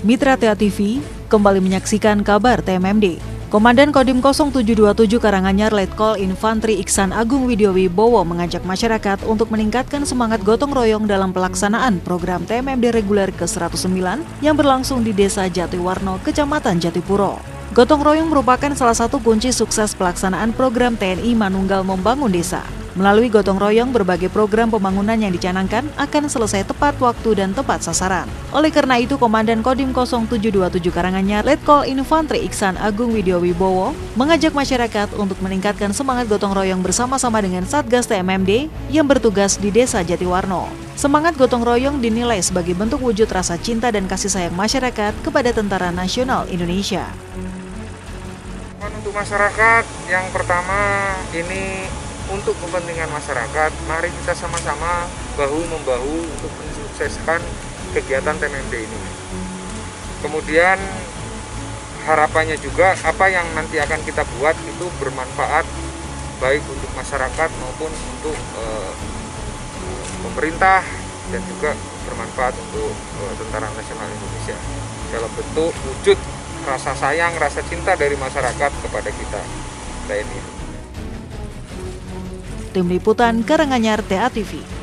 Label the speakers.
Speaker 1: Mitra TA TV kembali menyaksikan kabar TMMD. Komandan Kodim 0727 Karanganyar Letkol Infantri Iksan Agung Widyowibowo mengajak masyarakat untuk meningkatkan semangat gotong royong dalam pelaksanaan program TMMD reguler ke-109 yang berlangsung di Desa Jatiwarno, Kecamatan Jatipuro. Gotong royong merupakan salah satu kunci sukses pelaksanaan program TNI Manunggal Membangun Desa. Melalui gotong royong, berbagai program pembangunan yang dicanangkan akan selesai tepat waktu dan tepat sasaran. Oleh karena itu, Komandan Kodim 0727 Karanganyar Letkol Infantri Iksan Agung Widyowibowo mengajak masyarakat untuk meningkatkan semangat gotong royong bersama-sama dengan Satgas TMMD yang bertugas di Desa Jatiwarno. Semangat gotong royong dinilai sebagai bentuk wujud rasa cinta dan kasih sayang masyarakat kepada Tentara Nasional Indonesia.
Speaker 2: Untuk masyarakat, yang pertama ini untuk kepentingan masyarakat, mari kita sama-sama bahu-membahu untuk mensukseskan kegiatan TMMD ini. Kemudian harapannya juga apa yang nanti akan kita buat itu bermanfaat baik untuk masyarakat maupun untuk pemerintah dan juga bermanfaat untuk Tentara Nasional Indonesia dalam bentuk wujud rasa sayang, rasa cinta dari masyarakat kepada kita TNI.
Speaker 1: Tim Liputan Karanganyar TA TV.